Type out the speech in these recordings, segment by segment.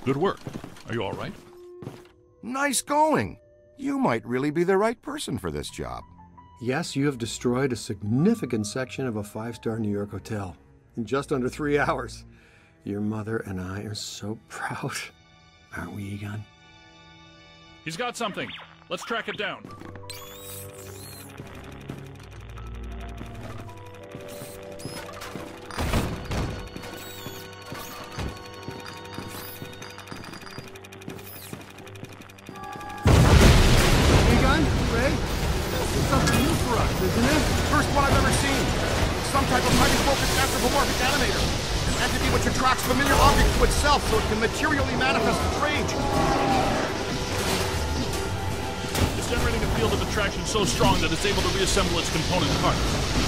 Good work. Are you all right? Nice going. You might really be the right person for this job. Yes, you have destroyed a significant section of a five-star New York hotel in just under 3 hours. Your mother and I are so proud. Aren't we, Egon? He's got something. Let's track it down. Egon? Ray? This is something new for us, isn't it? First one I've ever seen. Some type of highly focused anthropomorphic animator. An entity which attracts familiar objects to itself so it can materially manifest its rage. It's generating a field of attraction so strong that it's able to reassemble its component parts.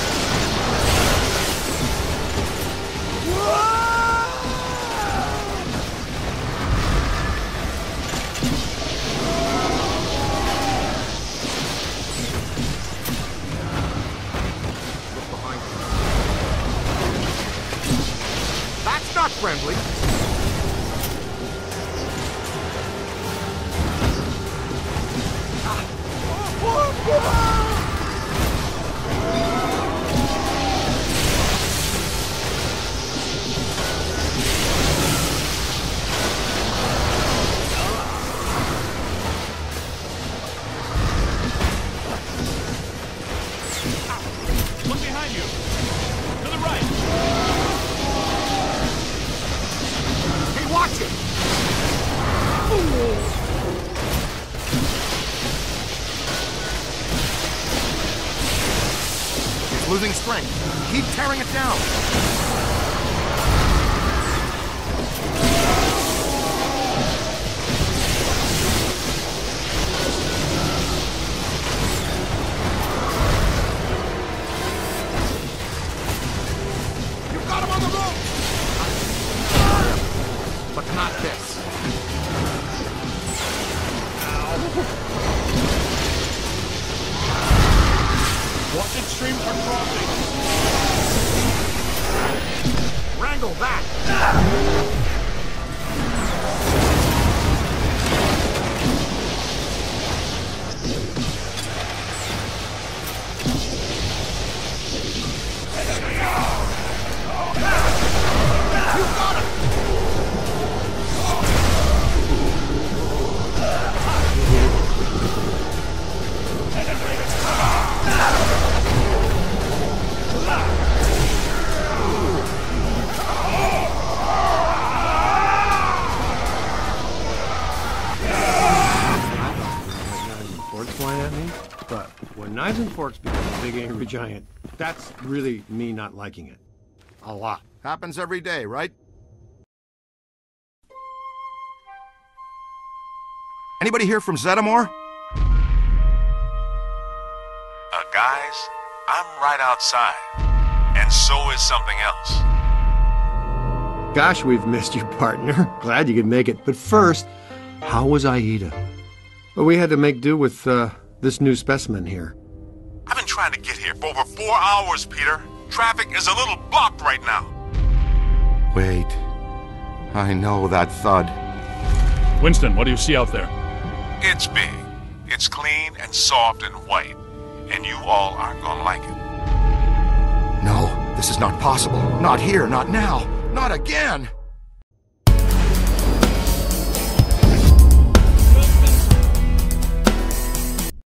That's not friendly. Look behind you. To the right. Hey, watch it! It's losing strength. Keep tearing it down. You've got him on the rope! But not this. Watch it stream or crossing. Wrangle that! You got it! Forks flying at me, but when knives and forks become a big angry giant, that's really me not liking it. A lot. Happens every day, right? Anybody here from Zetamore? Guys, I'm right outside. And so is something else. Gosh, we've missed you, partner. Glad you could make it. But first, how was Aida? Well, we had to make do with this new specimen here. I've been trying to get here for over 4 hours, Peter. Traffic is a little blocked right now. Wait. I know that thud. Winston, what do you see out there? It's big. It's clean and soft and white. And you all aren't gonna like it. No, this is not possible. Not here, not now, not again.